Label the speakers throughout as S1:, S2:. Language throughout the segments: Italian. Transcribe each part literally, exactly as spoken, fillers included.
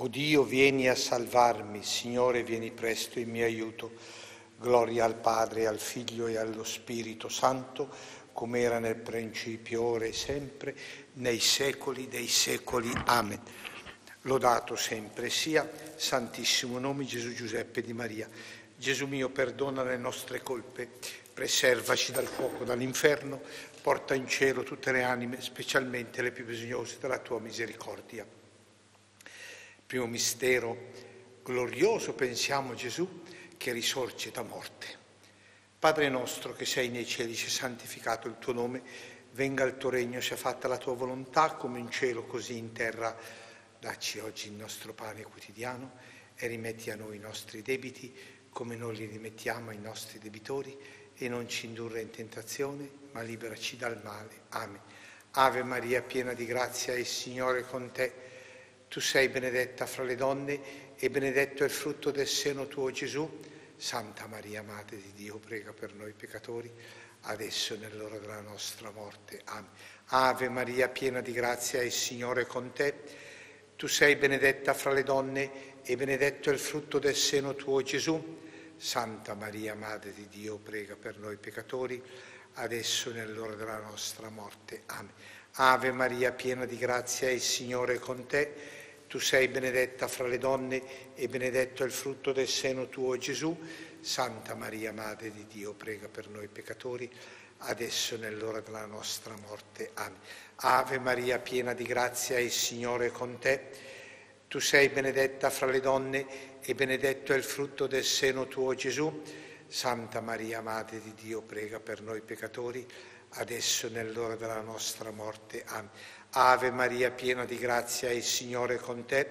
S1: O Dio, vieni a salvarmi, Signore, vieni presto in mio aiuto. Gloria al Padre, al Figlio e allo Spirito Santo, come era nel principio, ora e sempre, nei secoli dei secoli. Amen. Lodato sempre sia, Santissimo nome Gesù, Giuseppe di Maria. Gesù mio, perdona le nostre colpe, preservaci dal fuoco, dall'inferno, porta in cielo tutte le anime, specialmente le più bisognose della tua misericordia. Primo mistero glorioso, pensiamo a Gesù che risorge da morte. Padre nostro che sei nei cieli, sia santificato il tuo nome, venga il tuo regno, sia fatta la tua volontà, come in cielo così in terra. Dacci oggi il nostro pane quotidiano e rimetti a noi i nostri debiti, come noi li rimettiamo ai nostri debitori, e non ci indurre in tentazione, ma liberaci dal male. Amen. Ave Maria, piena di grazia, il Signore è con te. Tu sei benedetta fra le donne e benedetto è il frutto del seno tuo, Gesù. Santa Maria, Madre di Dio, prega per noi peccatori, adesso e nell'ora della nostra morte. Amen. Ave Maria, piena di grazia, il Signore è con te. Tu sei benedetta fra le donne e benedetto è il frutto del seno tuo, Gesù. Santa Maria, Madre di Dio, prega per noi peccatori, adesso e nell'ora della nostra morte. Amen. Ave Maria, piena di grazia, il Signore è con te. Tu sei benedetta fra le donne e benedetto è il frutto del seno tuo, Gesù. Santa Maria, Madre di Dio, prega per noi peccatori, adesso e nell'ora della nostra morte. Amen. Ave Maria, piena di grazia, il Signore è con te. Tu sei benedetta fra le donne e benedetto è il frutto del seno tuo, Gesù. Santa Maria, Madre di Dio, prega per noi peccatori, adesso e nell'ora della nostra morte. Amen. Ave Maria, piena di grazia, il Signore è con te.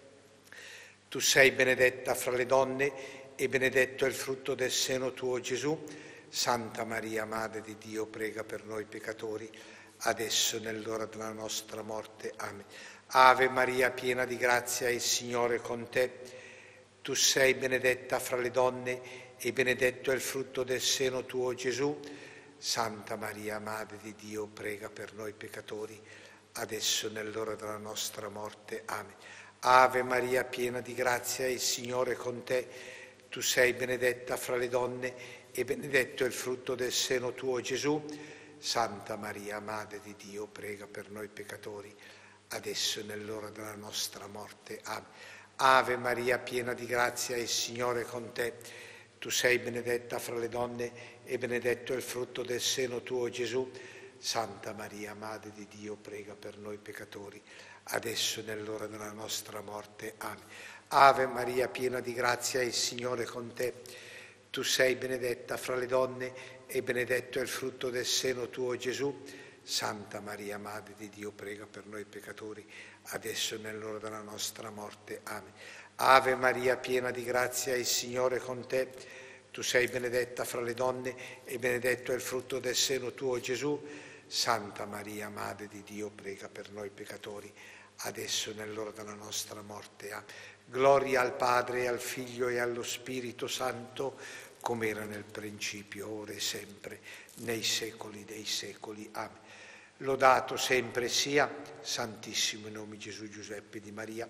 S1: Tu sei benedetta fra le donne e benedetto è il frutto del seno tuo, Gesù. Santa Maria, Madre di Dio, prega per noi peccatori, adesso e nell'ora della nostra morte. Amen. Ave Maria, piena di grazia, il Signore è con te. Tu sei benedetta fra le donne e benedetto è il frutto del seno tuo, Gesù. Santa Maria, Madre di Dio, prega per noi peccatori, adesso e nell'ora della nostra morte. Amen. Ave Maria, piena di grazia, il Signore è con te. Tu sei benedetta fra le donne e benedetto è il frutto del seno tuo, Gesù. Santa Maria, Madre di Dio, prega per noi peccatori, adesso e nell'ora della nostra morte. Amen. Ave Maria, piena di grazia, il Signore è con te. Tu sei benedetta fra le donne e benedetto è il frutto del seno tuo, Gesù. Santa Maria, Madre di Dio, prega per noi peccatori, adesso e nell'ora della nostra morte. Amen. Ave Maria, piena di grazia, il Signore è con te. Tu sei benedetta fra le donne e benedetto è il frutto del seno tuo, Gesù. Santa Maria, Madre di Dio, prega per noi peccatori, adesso e nell'ora della nostra morte. Amen. Ave Maria, piena di grazia, il Signore è con te. Tu sei benedetta fra le donne e benedetto è il frutto del seno tuo, Gesù. Santa Maria, Madre di Dio, prega per noi peccatori, adesso e nell'ora della nostra morte. Amen. Gloria al Padre, al Figlio e allo Spirito Santo, come era nel principio, ora e sempre, nei secoli dei secoli. Amen. Lodato sempre sia, Santissimo nome Gesù, Giuseppe di Maria.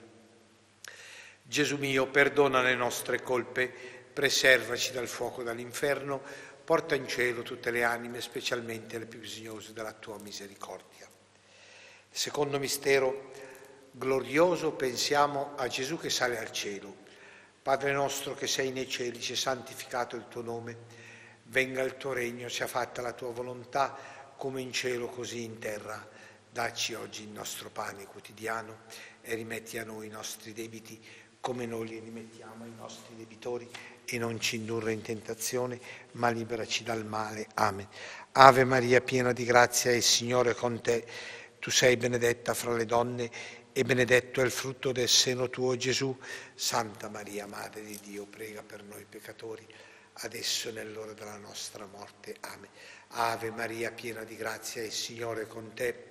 S1: Gesù mio, perdona le nostre colpe, preservaci dal fuoco dall'inferno, porta in cielo tutte le anime, specialmente le più bisognose della tua misericordia. Secondo mistero glorioso, pensiamo a Gesù che sale al cielo. Padre nostro che sei nei cieli, sia santificato il tuo nome, venga il tuo regno, sia fatta la tua volontà, come in cielo così in terra. Dacci oggi il nostro pane quotidiano e rimetti a noi i nostri debiti, come noi li rimettiamo ai nostri debitori, e non ci indurre in tentazione, ma liberaci dal male. Amen. Ave Maria, piena di grazia, il Signore è con te. Tu sei benedetta fra le donne e benedetto è il frutto del seno tuo, Gesù. Santa Maria, Madre di Dio, prega per noi peccatori, adesso e nell'ora della nostra morte. Amen. Ave Maria, piena di grazia, il Signore è con te.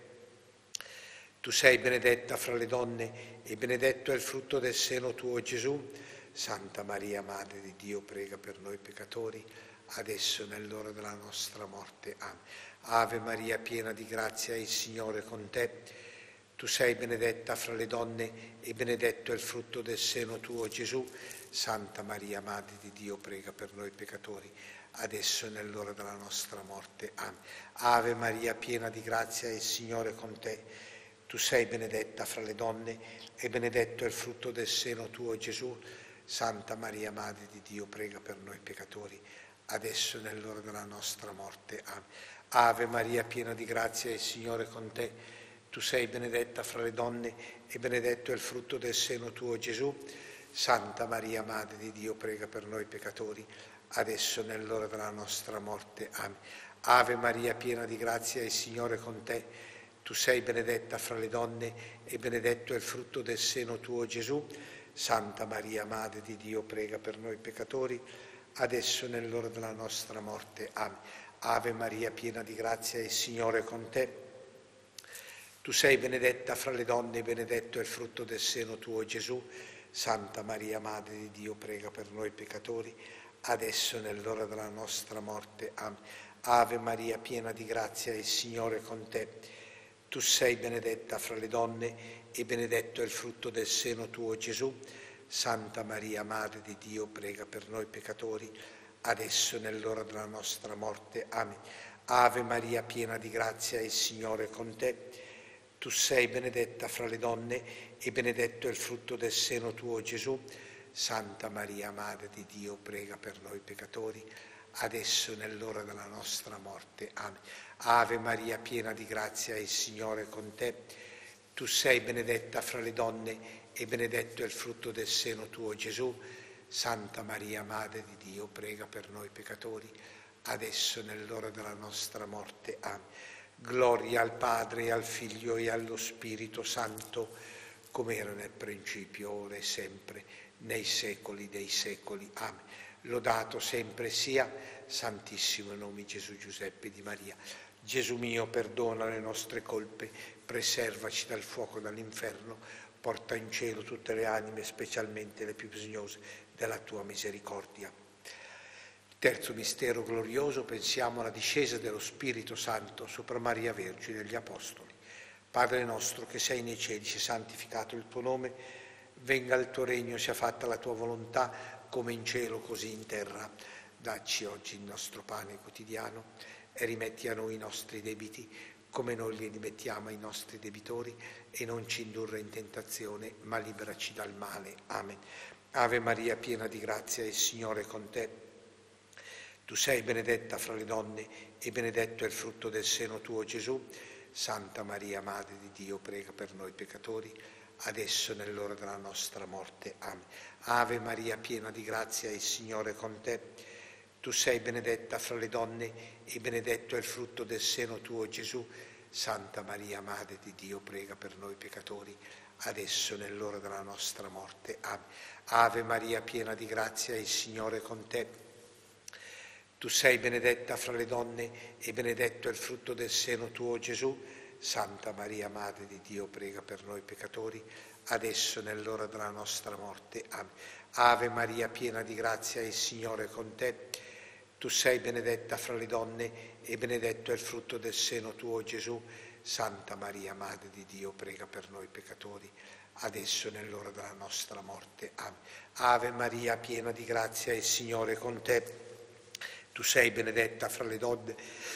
S1: Tu sei benedetta fra le donne e benedetto è il frutto del seno tuo, Gesù. Santa Maria, Madre di Dio, prega per noi peccatori, adesso e nell'ora della nostra morte. Amen. Ave Maria, piena di grazia, il Signore è con te. Tu sei benedetta fra le donne e benedetto è il frutto del seno tuo, Gesù. Santa Maria, Madre di Dio, prega per noi peccatori, adesso e nell'ora della nostra morte. Amen. Ave Maria, piena di grazia, il Signore è con te. Tu sei benedetta fra le donne e benedetto è il frutto del seno tuo, Gesù. Santa Maria, Madre di Dio, prega per noi peccatori, adesso e nell'ora della nostra morte. Amen. Ave Maria, piena di grazia, il Signore è con te. Tu sei benedetta fra le donne e benedetto è il frutto del seno tuo, Gesù. Santa Maria, Madre di Dio, prega per noi peccatori, adesso e nell'ora della nostra morte. Amen. Ave Maria, piena di grazia, il Signore è con te. Tu sei benedetta fra le donne e benedetto è il frutto del seno tuo, Gesù. Santa Maria, Madre di Dio, prega per noi peccatori, adesso e nell'ora della nostra morte. Amen. Ave Maria, piena di grazia, il Signore è con te. Tu sei benedetta fra le donne e benedetto è il frutto del seno tuo, Gesù. Santa Maria, Madre di Dio, prega per noi peccatori, adesso e nell'ora della nostra morte. Amen. Ave Maria, piena di grazia, il Signore è con te. Tu sei benedetta fra le donne e benedetto è il frutto del seno tuo, Gesù. Santa Maria, Madre di Dio, prega per noi peccatori, adesso e nell'ora della nostra morte. Amen. Ave Maria, piena di grazia, il Signore è con te. Tu sei benedetta fra le donne e benedetto è il frutto del seno tuo, Gesù. Santa Maria, Madre di Dio, prega per noi peccatori, adesso e nell'ora della nostra morte. Amen. Ave Maria, piena di grazia, il Signore è con te. Tu sei benedetta fra le donne e benedetto è il frutto del seno tuo, Gesù. Santa Maria, Madre di Dio, prega per noi peccatori, adesso e nell'ora della nostra morte. Amen. Gloria al Padre, e al Figlio e allo Spirito Santo, come era nel principio, ora e sempre, nei secoli dei secoli. Amen. Lodato sempre sia Santissimo nome Gesù, Giuseppe di Maria. Gesù mio, perdona le nostre colpe, preservaci dal fuoco dall'inferno, porta in cielo tutte le anime, specialmente le più bisognose della tua misericordia. Terzo mistero glorioso, pensiamo alla discesa dello Spirito Santo sopra Maria Vergine e gli Apostoli. Padre nostro che sei nei cieli, sia santificato il tuo nome, venga il tuo regno, sia fatta la tua volontà, come in cielo così in terra. Dacci oggi il nostro pane quotidiano e rimetti a noi i nostri debiti, come noi li rimettiamo ai nostri debitori, e non ci indurre in tentazione, ma liberaci dal male. Amen. Ave Maria, piena di grazia, il Signore è con te. Tu sei benedetta fra le donne e benedetto è il frutto del seno tuo, Gesù. Santa Maria, Madre di Dio, prega per noi peccatori, adesso e nell'ora della nostra morte. Amen. Ave Maria, piena di grazia, il Signore è con te. Tu sei benedetta fra le donne e benedetto è il frutto del seno tuo, Gesù. Santa Maria, Madre di Dio, prega per noi peccatori, adesso e nell'ora della nostra morte. Amen. Ave Maria, piena di grazia, il Signore è con te. Tu sei benedetta fra le donne e benedetto è il frutto del seno tuo, Gesù. Santa Maria, Madre di Dio, prega per noi peccatori, adesso e nell'ora della nostra morte. Amen. Ave Maria, piena di grazia, il Signore è con te. Tu sei benedetta fra le donne e benedetto è il frutto del seno tuo, Gesù. Santa Maria, Madre di Dio, prega per noi peccatori, adesso e nell'ora della nostra morte. Amen. Ave Maria, piena di grazia, il Signore è con te. Tu sei benedetta fra le donne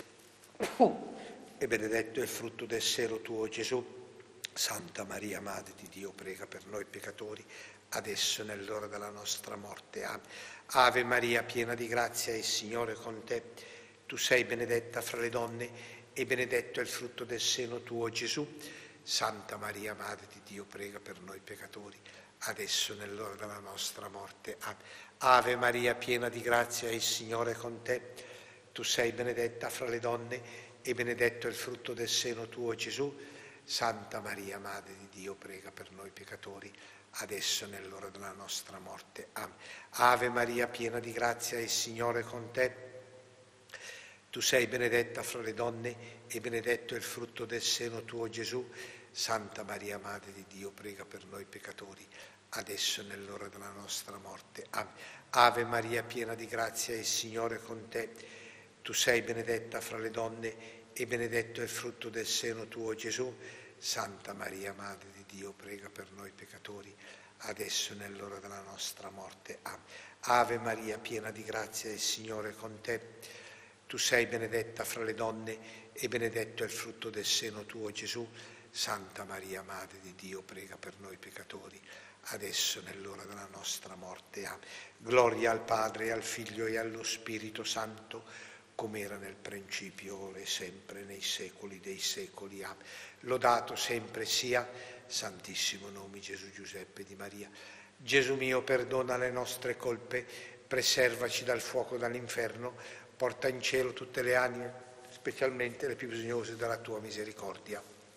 S1: e benedetto è il frutto del seno tuo, Gesù. Santa Maria, Madre di Dio, prega per noi peccatori, adesso e nell'ora della nostra morte. Amen. Ave Maria, piena di grazia, il Signore è con te. Tu sei benedetta fra le donne e benedetto è il frutto del seno tuo, Gesù. Santa Maria, Madre di Dio, prega per noi peccatori, adesso e nell'ora della nostra morte. Amen. Ave Maria, piena di grazia, il Signore è con te. Tu sei benedetta fra le donne e benedetto è il frutto del seno tuo, Gesù. Santa Maria, Madre di Dio, prega per noi peccatori, adesso e nell'ora della nostra morte. Amen. Ave Maria, piena di grazia, il Signore è con te. Tu sei benedetta fra le donne e benedetto è il frutto del seno tuo, Gesù. Santa Maria, Madre di Dio, prega per noi peccatori, adesso e nell'ora della nostra morte. Amen. Ave Maria, piena di grazia, il Signore è con te. Tu sei benedetta fra le donne e benedetto è il frutto del seno tuo, Gesù. Santa Maria, Madre di Dio, prega per noi peccatori, adesso e nell'ora della nostra morte. Amen. Ave Maria, piena di grazia, il Signore è con te. Tu sei benedetta fra le donne e benedetto è il frutto del seno tuo, Gesù. Santa Maria, Madre di Dio, prega per noi peccatori, adesso e nell'ora della nostra morte. Amen. Gloria al Padre, al Figlio e allo Spirito Santo, come era nel principio, ora e sempre, nei secoli dei secoli. Amen. Lodato sempre sia, Santissimo nome Gesù, Giuseppe di Maria. Gesù mio, perdona le nostre colpe, preservaci dal fuoco dall'inferno, porta in cielo tutte le anime, specialmente le più bisognose della tua misericordia.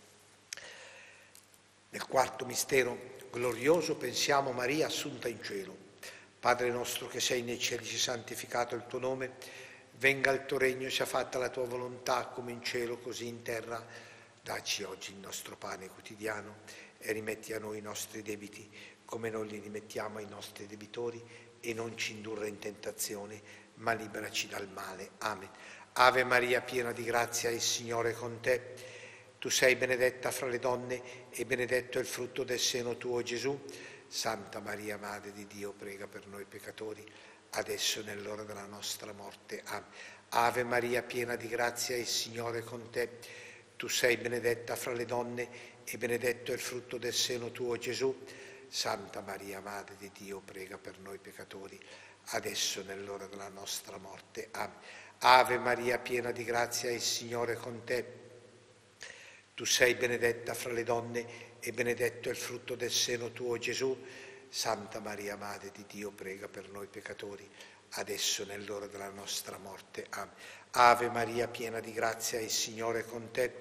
S1: Nel quarto mistero glorioso pensiamo Maria assunta in cielo. Padre nostro che sei nei cieli, sia santificato il tuo nome, venga il tuo regno, sia fatta la tua volontà come in cielo così in terra. Dacci oggi il nostro pane quotidiano e rimetti a noi i nostri debiti come noi li rimettiamo ai nostri debitori e non ci indurre in tentazione ma liberaci dal male. Amen. Ave Maria, piena di grazia, il Signore è con te. Tu sei benedetta fra le donne e benedetto è il frutto del seno tuo, Gesù. Santa Maria, Madre di Dio, prega per noi peccatori, adesso e nell'ora della nostra morte. Amen. Ave Maria, piena di grazia, il Signore è con te. Tu sei benedetta fra le donne e benedetto è il frutto del seno tuo, Gesù. Santa Maria, Madre di Dio, prega per noi peccatori, adesso e nell'ora della nostra morte. Amen. Ave Maria, piena di grazia, il Signore è con te. Tu sei benedetta fra le donne e benedetto è il frutto del seno tuo, Gesù. Santa Maria, Madre di Dio, prega per noi peccatori, adesso e nell'ora della nostra morte. Amen. Ave Maria, piena di grazia, il Signore è con te.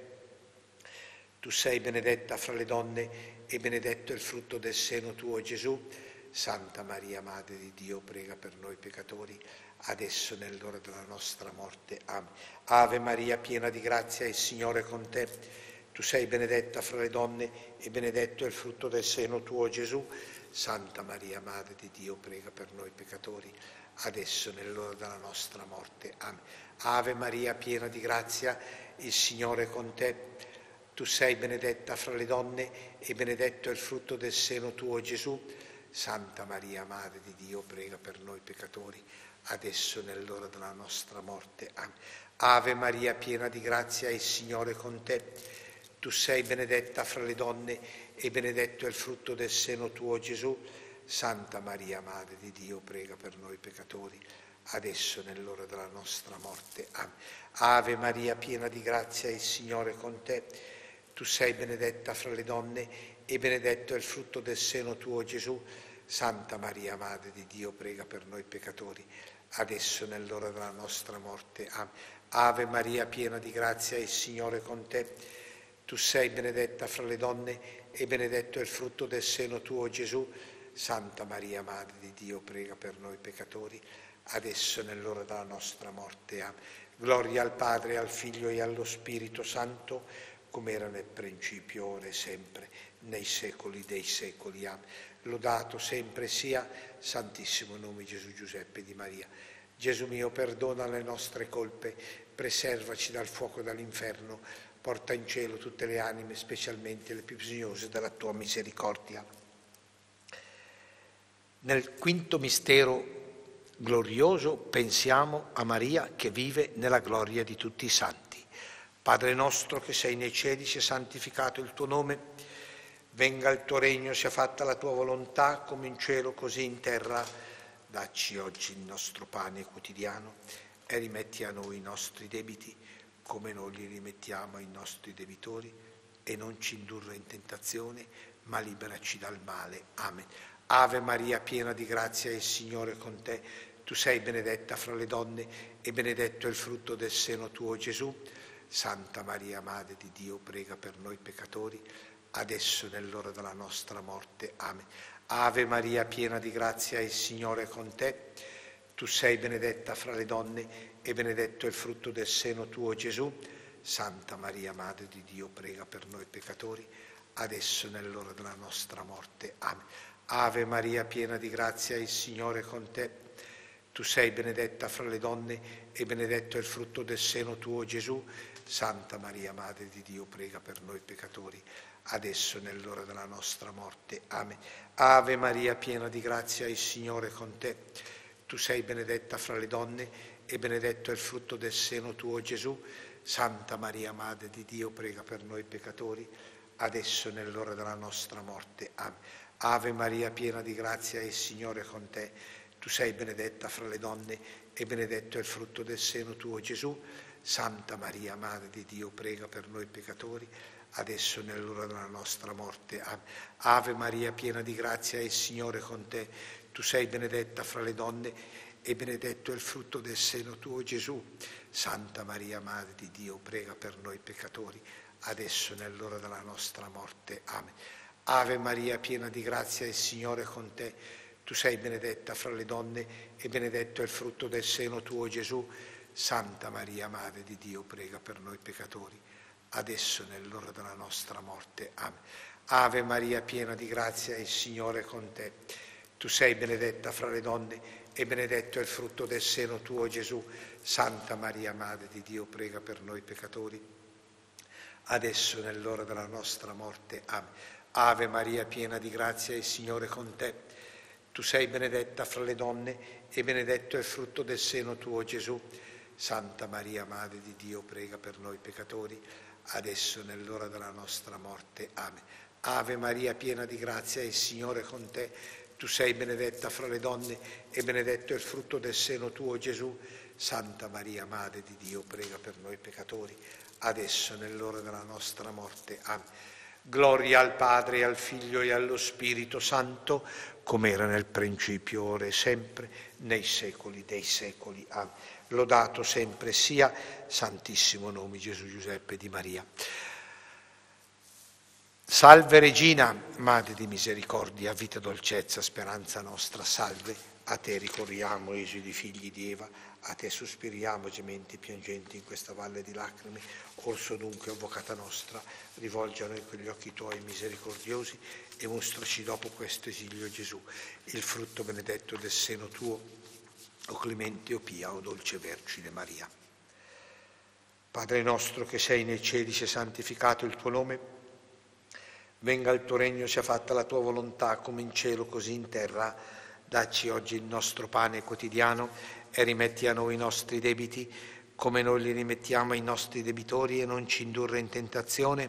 S1: Tu sei benedetta fra le donne e benedetto è il frutto del seno tuo, Gesù. Santa Maria, Madre di Dio, prega per noi peccatori, adesso e nell'ora della nostra morte. Amen. Ave Maria, piena di grazia, il Signore è con te. Tu sei benedetta fra le donne e benedetto è il frutto del seno tuo, Gesù. Santa Maria, Madre di Dio, prega per noi peccatori, adesso e nell'ora della nostra morte. Amen. Ave Maria, piena di grazia, il Signore è con te. Tu sei benedetta fra le donne e benedetto è il frutto del seno tuo, Gesù. Santa Maria, Madre di Dio, prega per noi peccatori, adesso e nell'ora della nostra morte. Amen. Ave Maria, piena di grazia, il Signore è con te. Tu sei benedetta fra le donne e benedetto è il frutto del seno tuo, Gesù. Santa Maria, Madre di Dio, prega per noi peccatori, adesso e nell'ora della nostra morte. Amen. Ave Maria, piena di grazia, il Signore è con te. Tu sei benedetta fra le donne e benedetto è il frutto del seno tuo, Gesù. Santa Maria, Madre di Dio, prega per noi peccatori, adesso e nell'ora della nostra morte. Amen. Ave Maria, piena di grazia, il Signore è con te. Tu sei benedetta fra le donne e benedetto è il frutto del seno tuo, Gesù. Santa Maria, Madre di Dio, prega per noi peccatori, adesso e nell'ora della nostra morte. Amen. Gloria al Padre, al Figlio e allo Spirito Santo, come era nel principio, ora e sempre, nei secoli dei secoli. Amen. Lodato sempre sia, Santissimo nome Gesù, Giuseppe di Maria. Gesù mio, perdona le nostre colpe, preservaci dal fuoco dall'inferno, porta in cielo tutte le anime, specialmente le più bisognose della tua misericordia. Nel quinto mistero glorioso pensiamo a Maria che vive nella gloria di tutti i santi. Padre nostro che sei nei cieli, sia santificato il tuo nome, venga il tuo regno, sia fatta la tua volontà come in cielo così in terra. Dacci oggi il nostro pane quotidiano e rimetti a noi i nostri debiti come noi li rimettiamo ai nostri debitori e non ci indurre in tentazione ma liberaci dal male. Amen. Ave Maria, piena di grazia, il Signore è con te. Tu sei benedetta fra le donne e benedetto è il frutto del seno tuo, Gesù. Santa Maria, Madre di Dio, prega per noi peccatori, adesso e nell'ora della nostra morte. Amen. Ave Maria, piena di grazia, il Signore è con te. Tu sei benedetta fra le donne e benedetto è il frutto del seno tuo, Gesù. Santa Maria, Madre di Dio, prega per noi peccatori, adesso e nell'ora della nostra morte. Amen. Ave Maria, piena di grazia, il Signore è con te. Tu sei benedetta fra le donne e benedetto è il frutto del seno tuo, Gesù. Santa Maria, Madre di Dio, prega per noi peccatori, adesso nell'ora della nostra morte. Amen. Ave Maria, piena di grazia, il Signore è con te. Tu sei benedetta fra le donne e benedetto è il frutto del seno tuo, Gesù. Santa Maria, Madre di Dio, prega per noi peccatori, adesso nell'ora della nostra morte. Amen. Ave Maria, piena di grazia, il Signore è con te. Tu sei benedetta fra le donne e benedetto è il frutto del seno tuo, Gesù. Santa Maria, Madre di Dio, prega per noi peccatori, adesso nell'ora della nostra morte. Amen. Ave Maria, piena di grazia, il Signore è con te. Tu sei benedetta fra le donne e benedetto è il frutto del seno tuo, Gesù. Santa Maria, Madre di Dio, prega per noi peccatori, adesso nell'ora della nostra morte. Amen. Ave Maria, piena di grazia, il Signore è con te. Tu sei benedetta fra le donne e benedetto è il frutto del seno tuo, Gesù. Santa Maria, Madre di Dio, prega per noi peccatori, adesso nell'ora della nostra morte. Amen. Ave Maria, piena di grazia, il Signore è con te. Tu sei benedetta fra le donne e benedetto è il frutto del seno tuo, Gesù. Santa Maria, Madre di Dio, prega per noi peccatori, adesso nell'ora della nostra morte. Amen. Ave Maria, piena di grazia, il Signore è con te. Tu sei benedetta fra le donne e benedetto è il frutto del seno tuo, Gesù. Santa Maria, Madre di Dio, prega per noi peccatori, adesso nell'ora della nostra morte. Amen. Ave Maria, piena di grazia, il Signore è con te. Tu sei benedetta fra le donne e benedetto è il frutto del seno tuo, Gesù. Santa Maria, Madre di Dio, prega per noi peccatori, adesso nell'ora della nostra morte. Amen. Gloria al Padre, al Figlio e allo Spirito Santo, come era nel principio, ora e sempre, nei secoli dei secoli. Amen. Lodato sempre sia Santissimo nome Gesù, Giuseppe e di Maria. Salve Regina, Madre di misericordia, vita, dolcezza, speranza nostra, salve. A te ricorriamo, esili figli di Eva, a te sospiriamo, gementi piangenti in questa valle di lacrime. Orso dunque, avvocata nostra, rivolgi a noi quegli occhi tuoi misericordiosi e mostraci dopo questo esilio Gesù, il frutto benedetto del seno tuo, o clemente, o pia, o dolce Vergine Maria. Padre nostro che sei nei cieli, sia santificato il tuo nome, venga il tuo regno, sia fatta la tua volontà, come in cielo così in terra. Dacci oggi il nostro pane quotidiano e rimetti a noi i nostri debiti, come noi li rimettiamo ai nostri debitori, e non ci indurre in tentazione,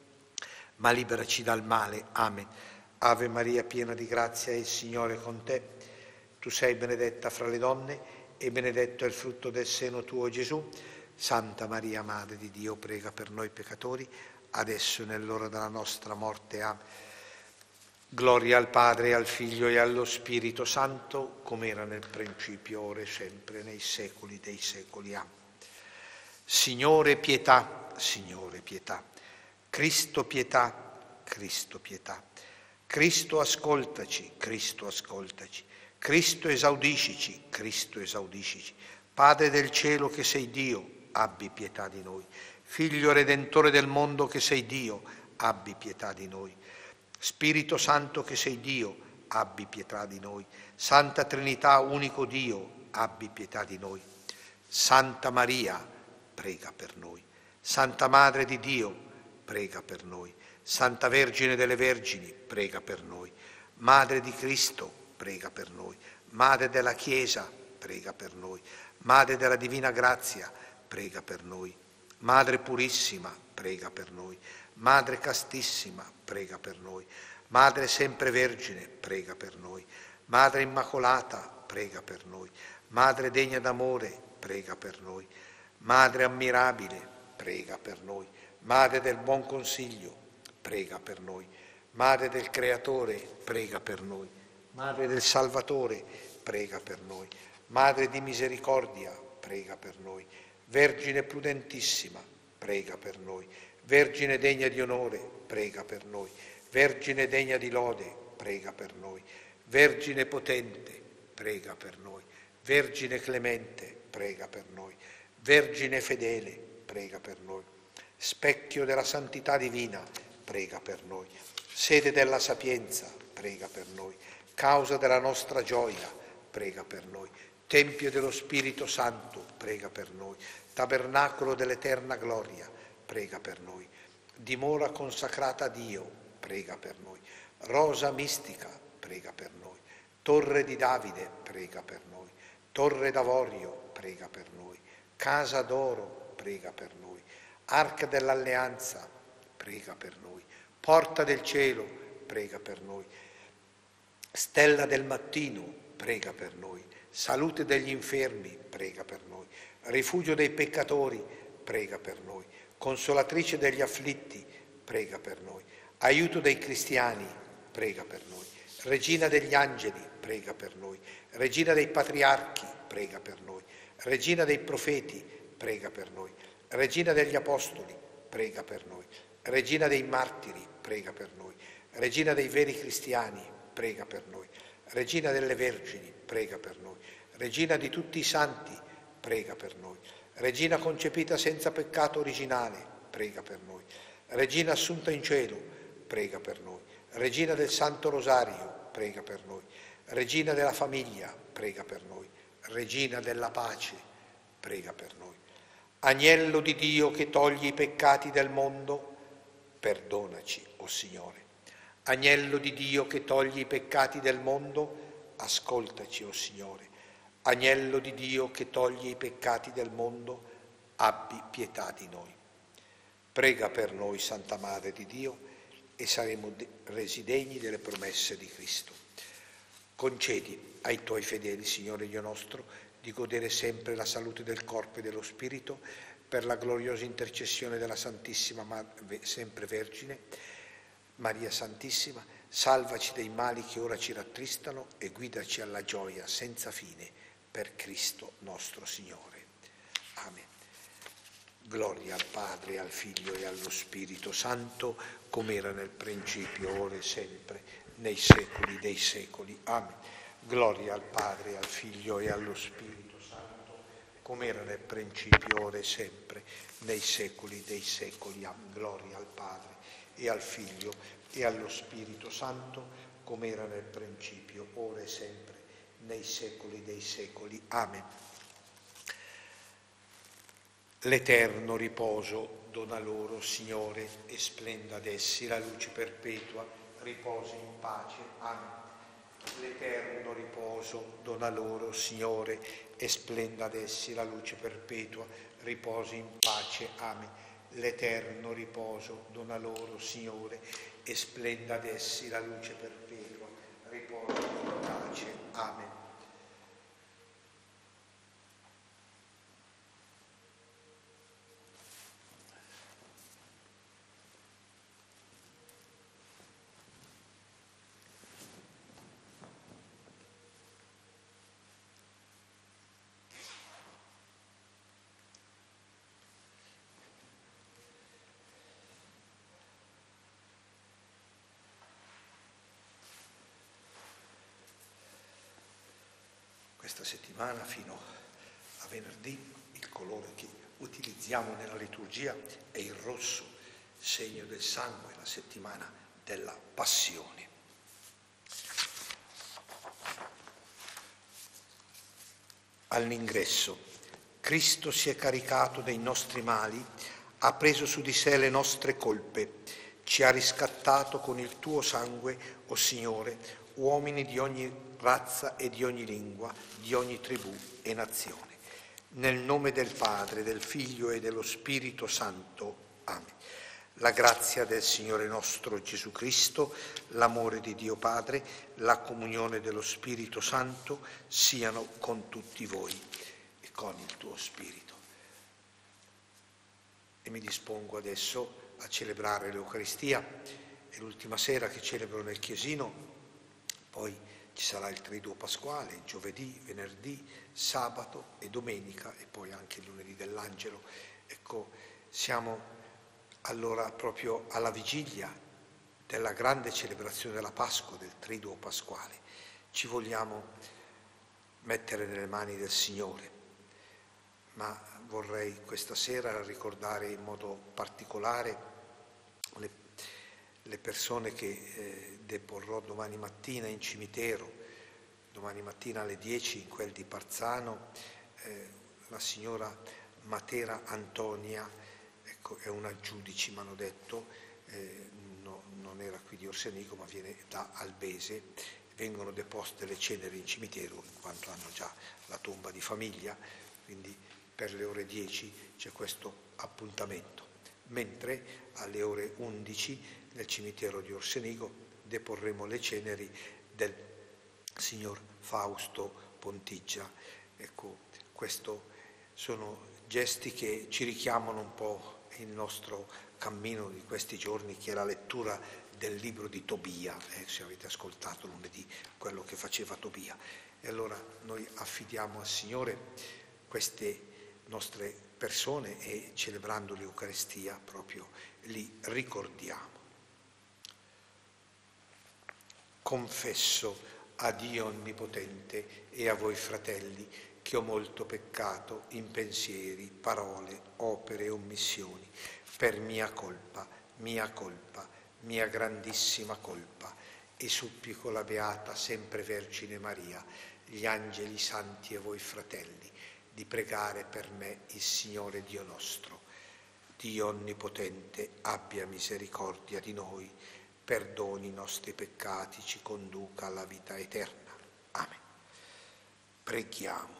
S1: ma liberaci dal male. Amen. Ave Maria, piena di grazia, il Signore è con te. Tu sei benedetta fra le donne e benedetto è il frutto del seno tuo, Gesù. Santa Maria, Madre di Dio, prega per noi peccatori, adesso e nell'ora della nostra morte. Amen. Gloria al Padre, al Figlio e allo Spirito Santo, come era nel principio, ora e sempre, nei secoli dei secoli. Amen. Signore pietà, Signore pietà. Cristo pietà, Cristo pietà. Cristo ascoltaci, Cristo ascoltaci. Cristo esaudiscici, Cristo esaudiscici. Padre del cielo che sei Dio, abbi pietà di noi. Figlio Redentore del mondo che sei Dio, abbi pietà di noi. Spirito Santo che sei Dio, abbi pietà di noi. Santa Trinità, unico Dio, abbi pietà di noi. Santa Maria, prega per noi. Santa Madre di Dio, prega per noi. Santa Vergine delle Vergini, prega per noi. Madre di Cristo, prega per noi. Madre della Chiesa, prega per noi. Madre della Divina Grazia, prega per noi. Madre Purissima, prega per noi. Madre Castissima, prega per noi. Madre Sempre Vergine, prega per noi. Madre Immacolata, prega per noi. Madre Degna d'Amore, prega per noi. Madre Ammirabile, prega per noi. Madre del Buon Consiglio, prega per noi. Madre del Creatore, prega per noi. Madre del Salvatore, prega per noi. Madre di misericordia, prega per noi. Vergine prudentissima, prega per noi. Vergine degna di onore, prega per noi. Vergine degna di lode, prega per noi. Vergine potente, prega per noi. Vergine clemente, prega per noi. Vergine fedele, prega per noi. Specchio della santità divina, prega per noi. Sede della sapienza, prega per noi. Causa della nostra gioia, prega per noi. Tempio dello Spirito Santo, prega per noi. Tabernacolo dell'eterna gloria, prega per noi. dimora consacrata a Dio, prega per noi. Rosa mistica, prega per noi. Torre di Davide, prega per noi. Torre d'Avorio, prega per noi. Casa d'oro, prega per noi. Arca dell'Alleanza, prega per noi. Porta del cielo, prega per noi. Stella del mattino, prega per noi. Salute degli infermi, prega per noi. Rifugio dei peccatori, prega per noi. Consolatrice degli afflitti, prega per noi. Aiuto dei cristiani, prega per noi. Regina degli angeli, prega per noi. Regina dei patriarchi, prega per noi. Regina dei profeti, prega per noi. Regina degli apostoli, prega per noi. Regina dei martiri, prega per noi. Regina dei veri cristiani, prega per noi. Regina delle vergini, prega per noi. Regina di tutti i santi, prega per noi. Regina concepita senza peccato originale, prega per noi. Regina assunta in cielo, prega per noi. Regina del Santo Rosario, prega per noi. Regina della famiglia, prega per noi. Regina della pace, prega per noi. Agnello di Dio che togli i peccati del mondo, perdonaci, o Signore. Agnello di Dio che togli i peccati del mondo, ascoltaci, o Signore. Agnello di Dio che togli i peccati del mondo, abbi pietà di noi. Prega per noi, Santa Madre di Dio, e saremo resi degni delle promesse di Cristo. Concedi ai Tuoi fedeli, Signore Dio nostro, di godere sempre la salute del corpo e dello spirito, per la gloriosa intercessione della Santissima Madre, sempre Vergine, Maria Santissima, salvaci dai mali che ora ci rattristano e guidaci alla gioia senza fine per Cristo nostro Signore. Amen. Gloria al Padre, al Figlio e allo Spirito Santo, come era nel principio, ora e sempre, nei secoli dei secoli. Amen. Gloria al Padre, al Figlio e allo Spirito Santo, come era nel principio, ora e sempre, nei secoli dei secoli. Amen. Gloria al Padre e al Figlio e allo Spirito Santo, come era nel principio, ora e sempre, nei secoli dei secoli. Amen. L'eterno riposo dona loro, Signore, e splenda ad essi la luce perpetua, riposi in pace. Amen. L'eterno riposo dona loro, Signore, e splenda ad essi la luce perpetua, riposi in pace. Amen. L'eterno riposo dona loro, Signore, e splenda ad essi la luce perpetua, riposi in pace. Amen. Questa settimana fino a venerdì il colore che utilizziamo nella liturgia è il rosso, segno del sangue, la settimana della passione. All'ingresso, Cristo si è caricato dei nostri mali, ha preso su di sé le nostre colpe, ci ha riscattato con il tuo sangue, o Signore, uomini di ogni razza e di ogni lingua, di ogni tribù e nazione. Nel nome del Padre, del Figlio e dello Spirito Santo. Amen. La grazia del Signore nostro Gesù Cristo, l'amore di Dio Padre, la comunione dello Spirito Santo siano con tutti voi e con il tuo Spirito. E mi dispongo adesso a celebrare l'Eucaristia. È l'ultima sera che celebro nel chiesino, poi ci sarà il Triduo Pasquale, giovedì, venerdì, sabato e domenica, e poi anche il lunedì dell'Angelo. Ecco, siamo allora proprio alla vigilia della grande celebrazione della Pasqua, del Triduo Pasquale. Ci vogliamo mettere nelle mani del Signore, ma vorrei questa sera ricordare in modo particolare le, le persone che eh, deporrò domani mattina in cimitero, domani mattina alle dieci in quel di Parzano, eh, la signora Matera Antonia, ecco, è una giudice, mi hanno detto, eh, no, non era qui di Orsenigo, ma viene da Albese. Vengono deposte le ceneri in cimitero, in quanto hanno già la tomba di famiglia, quindi per le ore dieci c'è questo appuntamento. Mentre alle ore undici nel cimitero di Orsenigo deporremo le ceneri del signor Fausto Pontigia. Ecco, questi sono gesti che ci richiamano un po' il nostro cammino di questi giorni, che è la lettura del libro di Tobia, eh, se avete ascoltato lunedì quello che faceva Tobia. E allora noi affidiamo al Signore queste nostre persone e, celebrando l'Eucaristia, proprio li ricordiamo. Confesso a Dio Onnipotente e a voi fratelli che ho molto peccato in pensieri, parole, opere e omissioni, per mia colpa, mia colpa, mia grandissima colpa, e supplico la Beata Sempre Vergine Maria, gli angeli santi e voi fratelli, di pregare per me il Signore Dio nostro. Dio Onnipotente abbia misericordia di noi, perdoni i nostri peccati, ci conduca alla vita eterna. Amen. Preghiamo.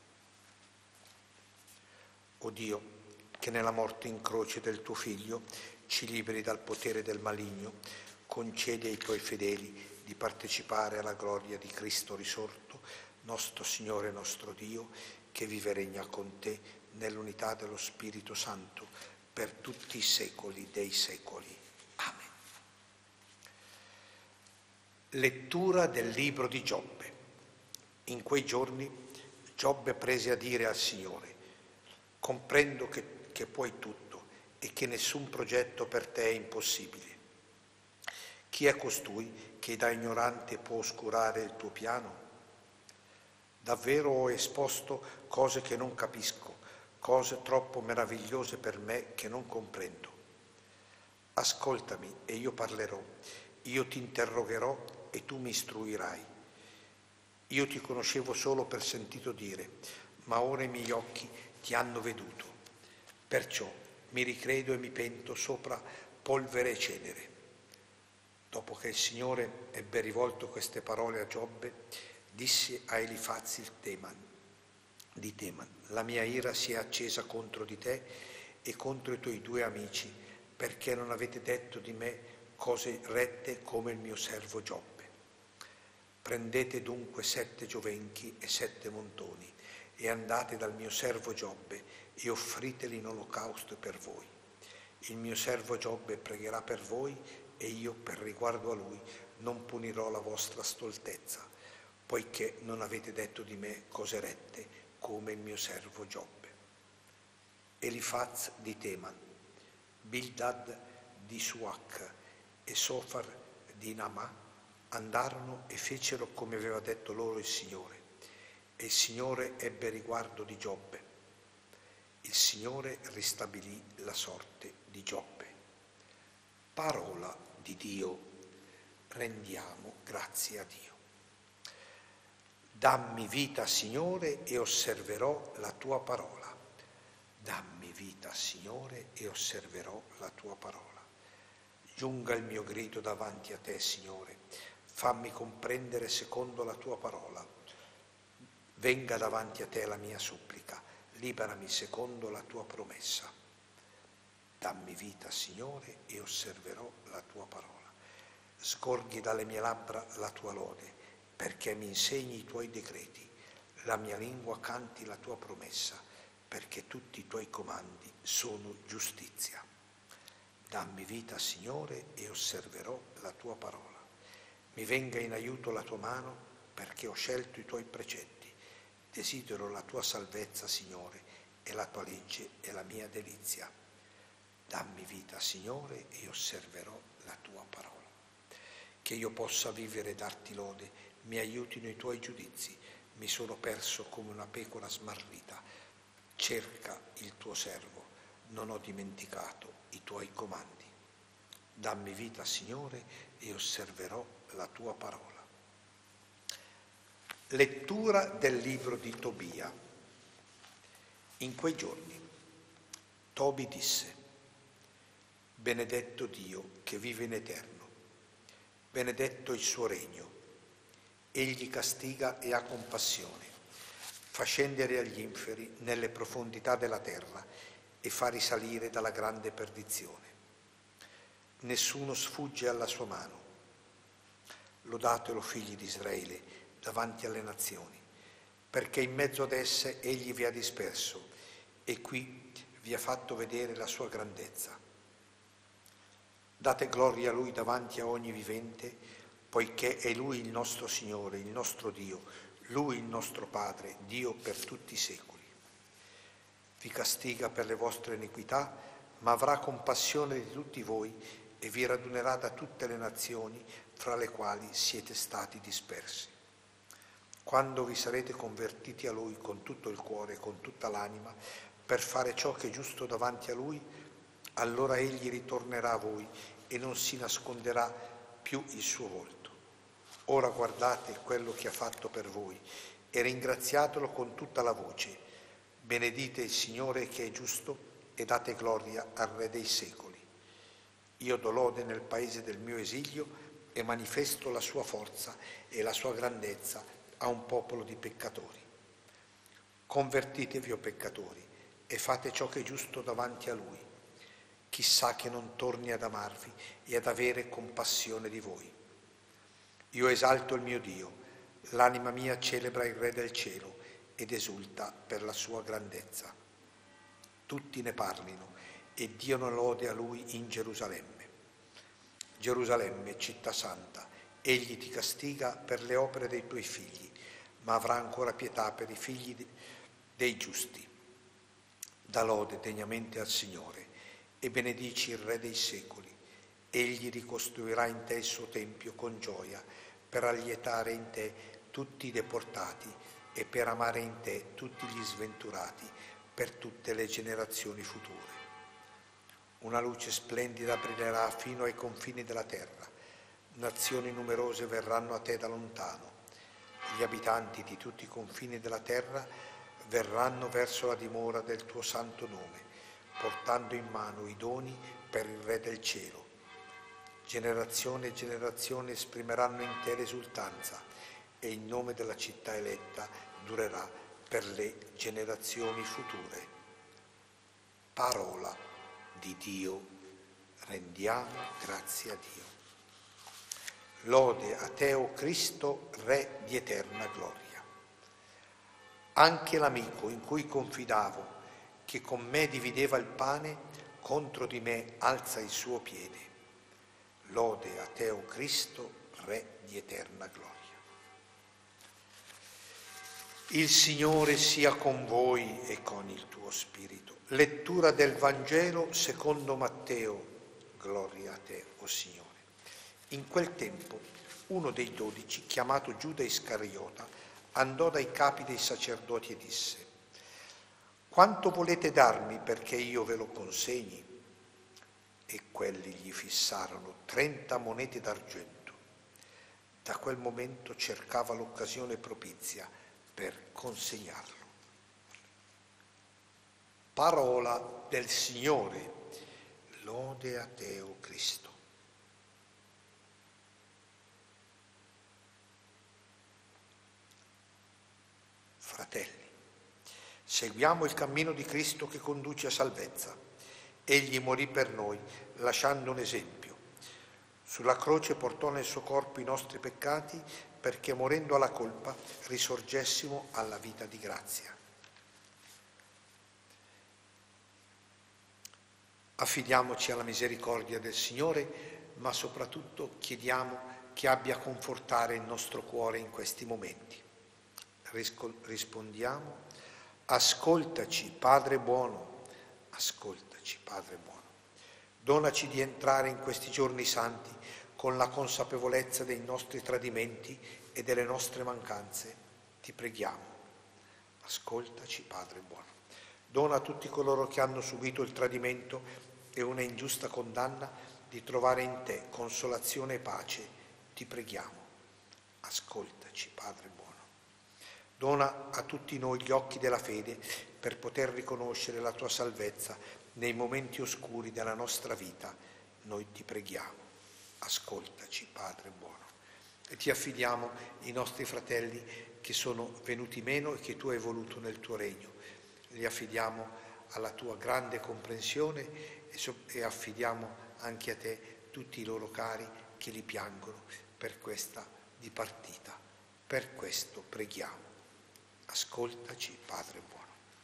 S1: O Dio, che nella morte in croce del tuo Figlio ci liberi dal potere del maligno, concedi ai tuoi fedeli di partecipare alla gloria di Cristo risorto, nostro Signore e nostro Dio, che vive e regna con te nell'unità dello Spirito Santo per tutti i secoli dei secoli. Amen. Lettura del libro di Giobbe. In quei giorni Giobbe prese a dire al Signore: comprendo che, che puoi tutto e che nessun progetto per te è impossibile. Chi è costui che da ignorante può oscurare il tuo piano? Davvero ho esposto cose che non capisco, cose troppo meravigliose per me che non comprendo. Ascoltami e io parlerò, io ti interrogherò e tu mi istruirai. Io ti conoscevo solo per sentito dire, ma ora i miei occhi ti hanno veduto. Perciò mi ricredo e mi pento sopra polvere e cenere. Dopo che il Signore ebbe rivolto queste parole a Giobbe, disse a Elifaz il Teman, di Teman: la mia ira si è accesa contro di te e contro i tuoi due amici, perché non avete detto di me cose rette come il mio servo Giobbe. Prendete dunque sette giovenchi e sette montoni e andate dal mio servo Giobbe e offriteli in olocausto per voi. Il mio servo Giobbe pregherà per voi e io, per riguardo a lui, non punirò la vostra stoltezza, poiché non avete detto di me cose rette come il mio servo Giobbe. Elifaz di Teman, Bildad di Suach e Sofar di Naamah andarono e fecero come aveva detto loro il Signore, e il Signore ebbe riguardo di Giobbe. Il Signore ristabilì la sorte di Giobbe. Parola di Dio, rendiamo grazie a Dio. Dammi vita, Signore, e osserverò la tua parola. Dammi vita, Signore, e osserverò la tua parola. Giunga il mio grido davanti a te, Signore. Fammi comprendere secondo la tua parola. Venga davanti a te la mia supplica. Liberami secondo la tua promessa. Dammi vita, Signore, e osserverò la tua parola. Scorghi dalle mie labbra la tua lode, perché mi insegni i tuoi decreti. La mia lingua canti la tua promessa, perché tutti i tuoi comandi sono giustizia. Dammi vita, Signore, e osserverò la tua parola. Mi venga in aiuto la tua mano, perché ho scelto i tuoi precetti. Desidero la tua salvezza, Signore, e la tua legge è la mia delizia. Dammi vita, Signore, e osserverò la tua parola. Che io possa vivere e darti lode, mi aiutino i tuoi giudizi. Mi sono perso come una pecora smarrita. Cerca il tuo servo, non ho dimenticato i tuoi comandi. Dammi vita, Signore, e osserverò la tua parola. Lettura del libro di Tobia. In quei giorni Tobi disse: Benedetto Dio che vive in eterno, benedetto il suo regno. Egli castiga e ha compassione, fa scendere agli inferi nelle profondità della terra e fa risalire dalla grande perdizione. Nessuno sfugge alla sua mano. Lodatelo, figli di Israele, davanti alle nazioni, perché in mezzo ad esse egli vi ha disperso e qui vi ha fatto vedere la sua grandezza. Date gloria a Lui davanti a ogni vivente, poiché è Lui il nostro Signore, il nostro Dio, Lui il nostro Padre, Dio per tutti i secoli. Vi castiga per le vostre iniquità, ma avrà compassione di tutti voi e vi radunerà da tutte le nazioni fra le quali siete stati dispersi. Quando vi sarete convertiti a Lui con tutto il cuore e con tutta l'anima, per fare ciò che è giusto davanti a Lui, allora Egli ritornerà a voi e non si nasconderà più il suo volto. Ora guardate quello che ha fatto per voi e ringraziatelo con tutta la voce. Benedite il Signore che è giusto e date gloria al Re dei secoli. Io do lode nel paese del mio esilio e manifesto la sua forza e la sua grandezza a un popolo di peccatori. Convertitevi, o peccatori, e fate ciò che è giusto davanti a Lui. Chissà che non torni ad amarvi e ad avere compassione di voi. Io esalto il mio Dio, l'anima mia celebra il Re del cielo ed esulta per la sua grandezza. Tutti ne parlino e diano lode a Lui in Gerusalemme. Gerusalemme, città santa, Egli ti castiga per le opere dei tuoi figli, ma avrà ancora pietà per i figli dei giusti. Da lode degnamente al Signore e benedici il Re dei secoli. Egli ricostruirà in te il suo tempio con gioia per allietare in te tutti i deportati e per amare in te tutti gli sventurati per tutte le generazioni future. Una luce splendida brillerà fino ai confini della terra. Nazioni numerose verranno a te da lontano. Gli abitanti di tutti i confini della terra verranno verso la dimora del tuo santo nome, portando in mano i doni per il Re del cielo. Generazione e generazione esprimeranno in te l'esultanza e il nome della città eletta durerà per le generazioni future. Parola di Dio, rendiamo grazie a Dio. Lode a te, o Cristo, Re di eterna gloria. Anche l'amico in cui confidavo, che con me divideva il pane, contro di me alza il suo piede. Lode a te, o Cristo, Re di eterna gloria. Il Signore sia con voi e con il tuo spirito. Lettura del Vangelo secondo Matteo. Gloria a te, o Signore. In quel tempo uno dei dodici, chiamato Giuda Iscariota, andò dai capi dei sacerdoti e disse: «Quanto volete darmi perché io ve lo consegni?» E quelli gli fissarono trenta monete d'argento. Da quel momento cercava l'occasione propizia per consegnarlo. Parola del Signore. Lode a te, o Cristo. Fratelli, seguiamo il cammino di Cristo che conduce a salvezza. Egli morì per noi, lasciando un esempio. Sulla croce portò nel suo corpo i nostri peccati, perché morendo alla colpa risorgessimo alla vita di grazia. Affidiamoci alla misericordia del Signore, ma soprattutto chiediamo che abbia a confortare il nostro cuore in questi momenti. Rispondiamo: ascoltaci, Padre buono, ascoltaci, Padre buono. Donaci di entrare in questi giorni santi con la consapevolezza dei nostri tradimenti e delle nostre mancanze. Ti preghiamo. Ascoltaci, Padre buono. Dona a tutti coloro che hanno subito il tradimento e una ingiusta condanna di trovare in te consolazione e pace. Ti preghiamo. Ascoltaci, Padre buono. Dona a tutti noi gli occhi della fede per poter riconoscere la tua salvezza nei momenti oscuri della nostra vita. noi ti preghiamo. Ascoltaci, Padre buono. E ti affidiamo i nostri fratelli che sono venuti meno e che tu hai voluto nel tuo regno. Li affidiamo alla tua grande comprensione e, so- e affidiamo anche a te tutti i loro cari che li piangono per questa dipartita. Per questo preghiamo. Ascoltaci, Padre buono.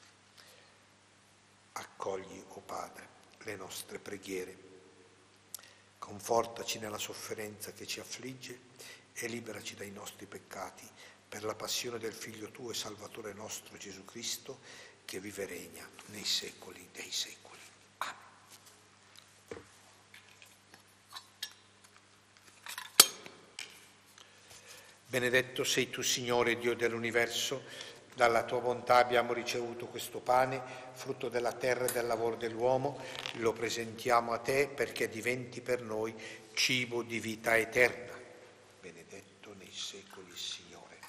S1: Accogli, o Padre, le nostre preghiere. Confortaci nella sofferenza che ci affligge e liberaci dai nostri peccati per la passione del Figlio tuo e Salvatore nostro Gesù Cristo, che vive e regna nei secoli dei secoli. Amen. Benedetto sei tu, Signore, Dio dell'universo. Dalla tua bontà abbiamo ricevuto questo pane, frutto della terra e del lavoro dell'uomo. Lo presentiamo a te perché diventi per noi cibo di vita eterna. Benedetto nei secoli, Signore.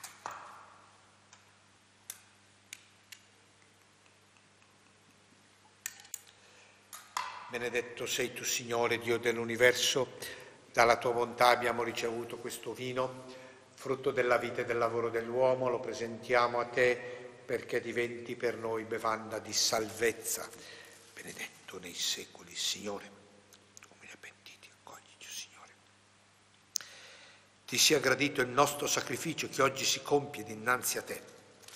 S1: Benedetto sei tu, Signore, Dio dell'universo. Dalla tua bontà abbiamo ricevuto questo vino, frutto della vita e del lavoro dell'uomo. Lo presentiamo a te perché diventi per noi bevanda di salvezza. Benedetto nei secoli, Signore. Umili e pentiti, accoglici, Signore. Ti sia gradito il nostro sacrificio che oggi si compie dinanzi a te.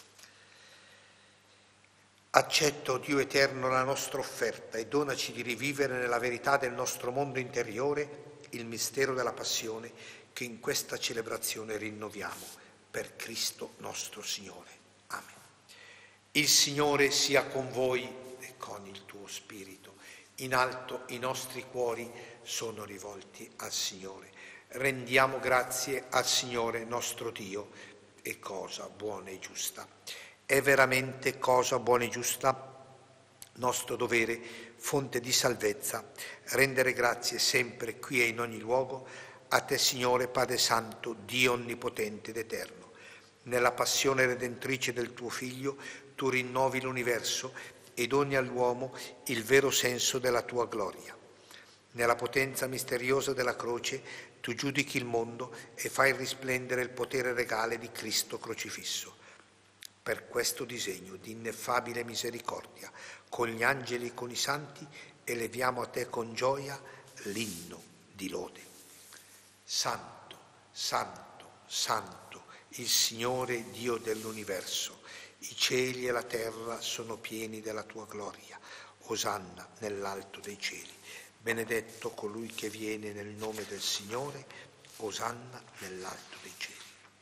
S1: Accetta, o Dio eterno, la nostra offerta e donaci di rivivere nella verità del nostro mondo interiore il mistero della passione che in questa celebrazione rinnoviamo per Cristo nostro Signore. Amen. Il Signore sia con voi e con il tuo spirito. In alto i nostri cuori sono rivolti al Signore. Rendiamo grazie al Signore nostro Dio. È cosa buona e giusta. È veramente cosa buona e giusta, nostro dovere, fonte di salvezza, rendere grazie sempre qui e in ogni luogo a te, Signore Padre Santo, Dio onnipotente ed eterno. Nella passione redentrice del tuo Figlio, tu rinnovi l'universo e doni all'uomo il vero senso della tua gloria. Nella potenza misteriosa della croce, tu giudichi il mondo e fai risplendere il potere regale di Cristo crocifisso. Per questo disegno di ineffabile misericordia, con gli angeli e con i santi, eleviamo a te con gioia l'inno di lode. Santo, santo, santo, il Signore Dio dell'universo. I cieli e la terra sono pieni della tua gloria. Osanna nell'alto dei cieli. Benedetto colui che viene nel nome del Signore. Osanna nell'alto dei cieli.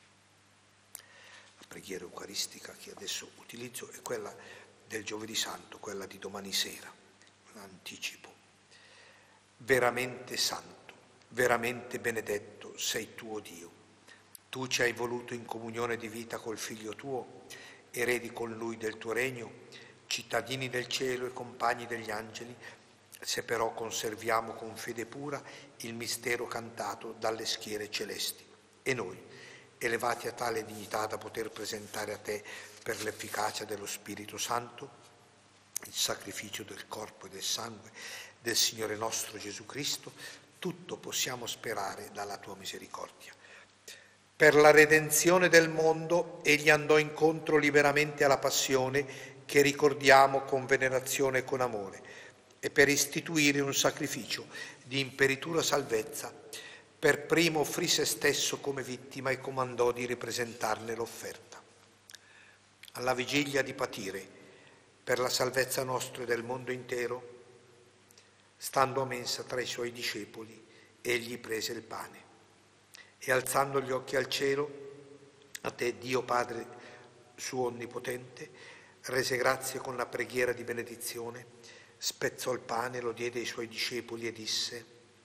S1: La preghiera eucaristica che adesso utilizzo è quella del Giovedì Santo, quella di domani sera, l'anticipo. Veramente santo, veramente benedetto sei tu, o Dio. Tu ci hai voluto in comunione di vita col Figlio tuo, eredi con Lui del tuo regno, cittadini del cielo e compagni degli angeli, se però conserviamo con fede pura il mistero cantato dalle schiere celesti. E noi, elevati a tale dignità da poter presentare a te per l'efficacia dello Spirito Santo il sacrificio del corpo e del sangue del Signore nostro Gesù Cristo, tutto possiamo sperare dalla tua misericordia. Per la redenzione del mondo egli andò incontro liberamente alla passione che ricordiamo con venerazione e con amore, e per istituire un sacrificio di imperitura salvezza, per primo offrì se stesso come vittima e comandò di ripresentarne l'offerta. Alla vigilia di patire, per la salvezza nostra e del mondo intero, stando a mensa tra i suoi discepoli, egli prese il pane e, alzando gli occhi al cielo, a te, Dio Padre suo onnipotente, rese grazie con la preghiera di benedizione, spezzò il pane, lo diede ai suoi discepoli e disse: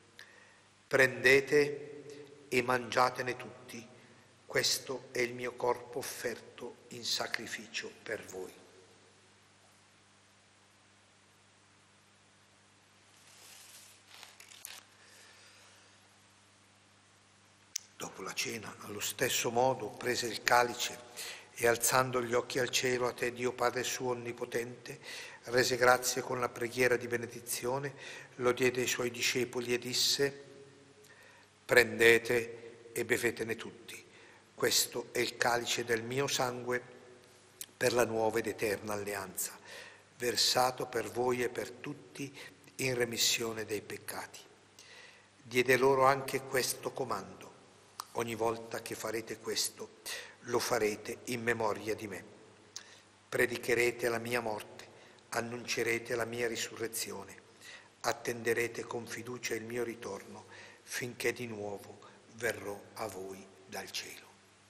S1: prendete e mangiatene tutti, questo è il mio corpo offerto in sacrificio per voi. Dopo la cena, allo stesso modo, prese il calice e, alzando gli occhi al cielo, a te, Dio Padre suo onnipotente, rese grazie con la preghiera di benedizione, lo diede ai suoi discepoli e disse: prendete e bevetene tutti. Questo è il calice del mio sangue per la nuova ed eterna alleanza, versato per voi e per tutti in remissione dei peccati. Diede loro anche questo comando: ogni volta che farete questo, lo farete in memoria di me. Predicherete la mia morte, annuncerete la mia risurrezione, attenderete con fiducia il mio ritorno, finché di nuovo verrò a voi dal cielo.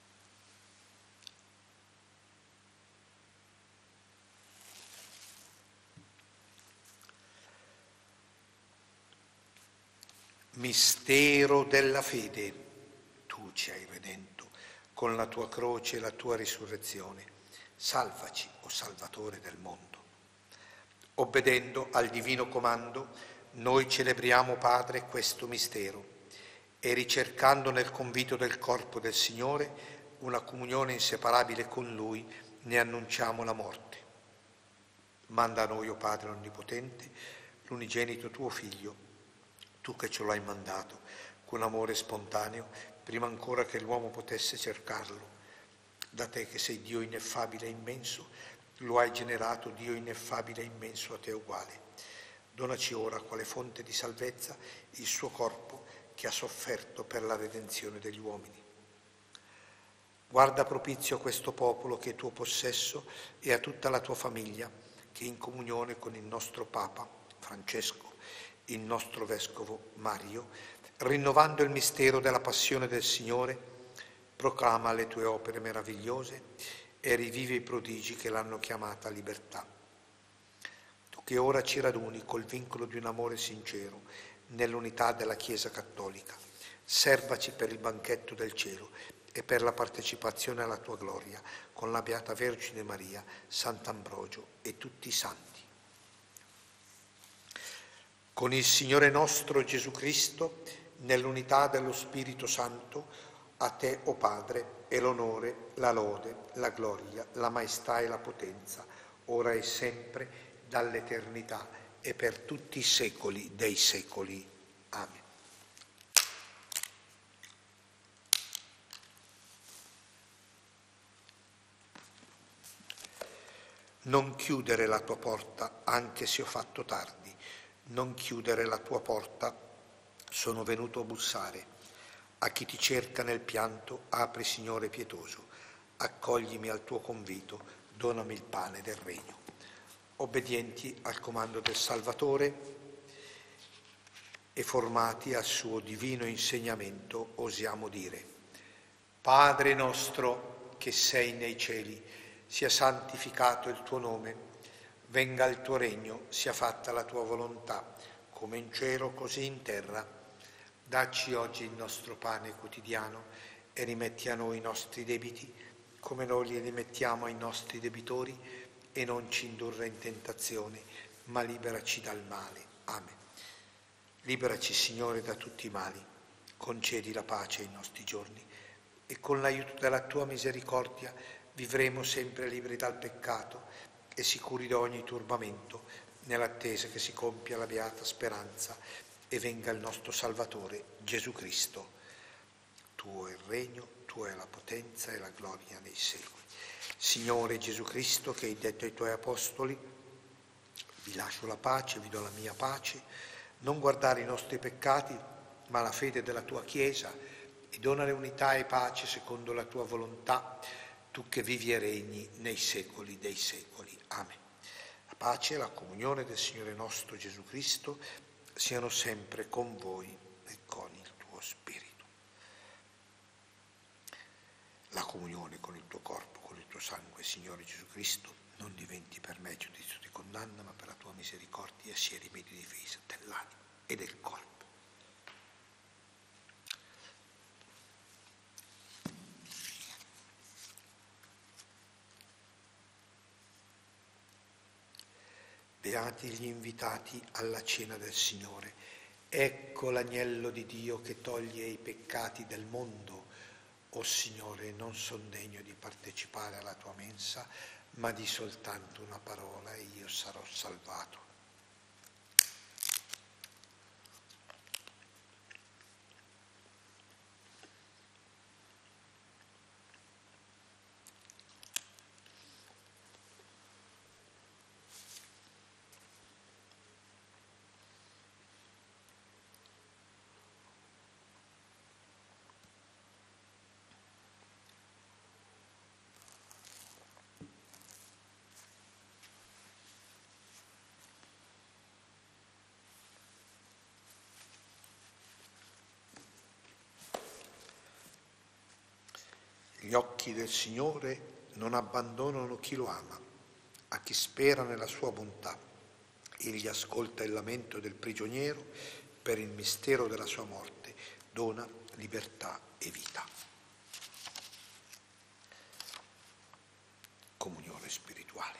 S1: Mistero della fede. Tu ci hai redento con la tua croce e la tua risurrezione. Salvaci, o Salvatore del mondo. Obbedendo al divino comando, noi celebriamo, Padre, questo mistero e ricercando nel convito del corpo del Signore una comunione inseparabile con Lui, ne annunciamo la morte. Manda a noi, o Padre Onnipotente, l'unigenito tuo Figlio, tu che ce lo hai mandato con amore spontaneo, prima ancora che l'uomo potesse cercarlo. Da te che sei Dio ineffabile e immenso, lo hai generato, Dio ineffabile e immenso, a te uguale. Donaci ora, quale fonte di salvezza, il suo corpo che ha sofferto per la redenzione degli uomini. Guarda propizio a questo popolo che è tuo possesso e a tutta la tua famiglia, che in comunione con il nostro Papa Francesco, il nostro Vescovo Mario, rinnovando il mistero della passione del Signore, proclama le tue opere meravigliose e rivive i prodigi che l'hanno chiamata libertà. Tu che ora ci raduni col vincolo di un amore sincero nell'unità della Chiesa Cattolica, servaci per il banchetto del cielo e per la partecipazione alla tua gloria con la Beata Vergine Maria, Sant'Ambrogio e tutti i santi. Con il Signore nostro Gesù Cristo, nell'unità dello Spirito Santo, a te, o Padre, è l'onore, la lode, la gloria, la maestà e la potenza, ora e sempre, dall'eternità e per tutti i secoli dei secoli. Amen. Non chiudere la tua porta, anche se ho fatto tardi. Non chiudere la tua porta, sono venuto a bussare. A chi ti cerca nel pianto, apri, Signore pietoso. Accoglimi al tuo convito, donami il pane del regno. Obbedienti al comando del Salvatore e formati al suo divino insegnamento, osiamo dire: Padre nostro che sei nei cieli, sia santificato il tuo nome. Venga il tuo regno, sia fatta la tua volontà, come in cielo così in terra. Dacci oggi il nostro pane quotidiano e rimetti a noi i nostri debiti, come noi li rimettiamo ai nostri debitori, e non ci indurre in tentazione, ma liberaci dal male. Amen. Liberaci, Signore, da tutti i mali, concedi la pace ai nostri giorni, e con l'aiuto della tua misericordia vivremo sempre liberi dal peccato e sicuri da ogni turbamento, nell'attesa che si compia la beata speranza e venga il nostro Salvatore, Gesù Cristo. Tuo è il regno, tua è la potenza e la gloria nei secoli. Signore Gesù Cristo, che hai detto ai tuoi apostoli: vi lascio la pace, vi do la mia pace, non guardare i nostri peccati, ma la fede della tua Chiesa, e donare unità e pace secondo la tua volontà, tu che vivi e regni nei secoli dei secoli. Amen. La pace e la comunione del Signore nostro Gesù Cristo siano sempre con voi e con il tuo spirito. La comunione con il tuo corpo, con il tuo sangue, Signore Gesù Cristo, non diventi per me giudizio di condanna, ma per la tua misericordia sia rimedio di difesa dell'anima e del corpo. Beati gli invitati alla cena del Signore. Ecco l'agnello di Dio che toglie i peccati del mondo. O Signore, non son degno di partecipare alla tua mensa, ma di soltanto una parola e io sarò salvato. Gli occhi del Signore non abbandonano chi lo ama, a chi spera nella sua bontà. Egli ascolta il lamento del prigioniero, per il mistero della sua morte dona libertà e vita. Comunione spirituale.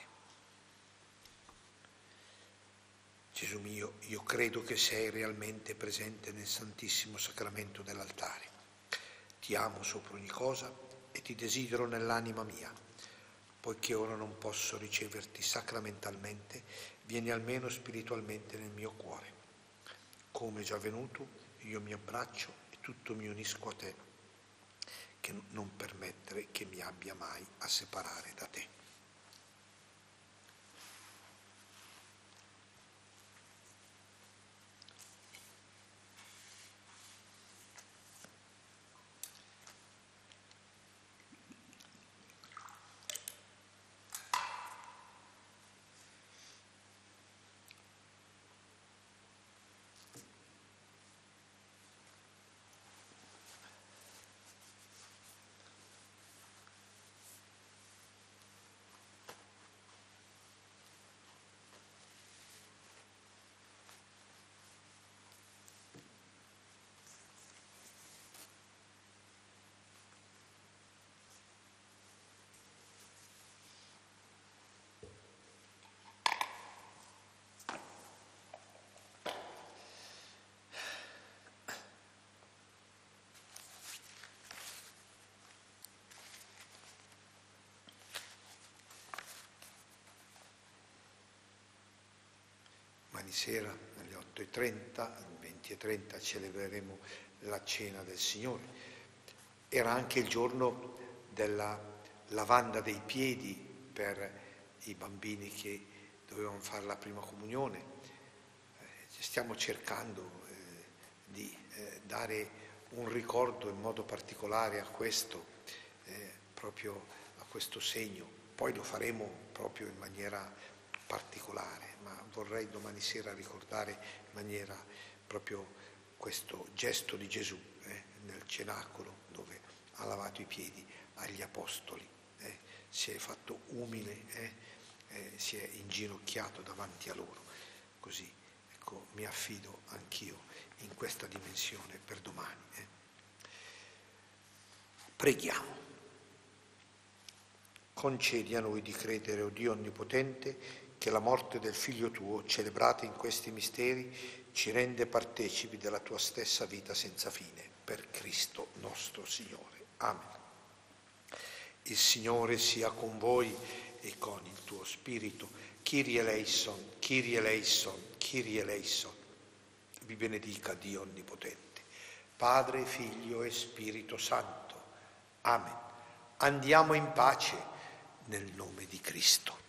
S1: Gesù mio, io credo che sei realmente presente nel Santissimo Sacramento dell'altare. Ti amo sopra ogni cosa e ti desidero nell'anima mia. Poiché ora non posso riceverti sacramentalmente, vieni almeno spiritualmente nel mio cuore. Come già venuto, io mi abbraccio e tutto mi unisco a te, che non permettere che mi abbia mai a separare da te. Domani sera alle otto e trenta, alle venti e trenta celebreremo la cena del Signore. Era anche il giorno della lavanda dei piedi per i bambini che dovevano fare la prima comunione. Eh, stiamo cercando eh, di eh, dare un ricordo in modo particolare a questo, eh, proprio a questo segno. Poi lo faremo proprio in maniera particolare, ma vorrei domani sera ricordare in maniera proprio questo gesto di Gesù eh, nel cenacolo, dove ha lavato i piedi agli apostoli, eh, si è fatto umile, eh, eh, si è inginocchiato davanti a loro. Così, ecco, mi affido anch'io in questa dimensione per domani. Eh. Preghiamo. Concedi a noi di credere, o Dio Onnipotente, che la morte del Figlio tuo, celebrata in questi misteri, ci rende partecipi della tua stessa vita senza fine, per Cristo nostro Signore. Amen. Il Signore sia con voi e con il tuo spirito. Kyrie eleison, Kyrie eleison, Kyrie eleison. Vi benedica Dio Onnipotente, Padre, Figlio e Spirito Santo. Amen. Andiamo in pace nel nome di Cristo.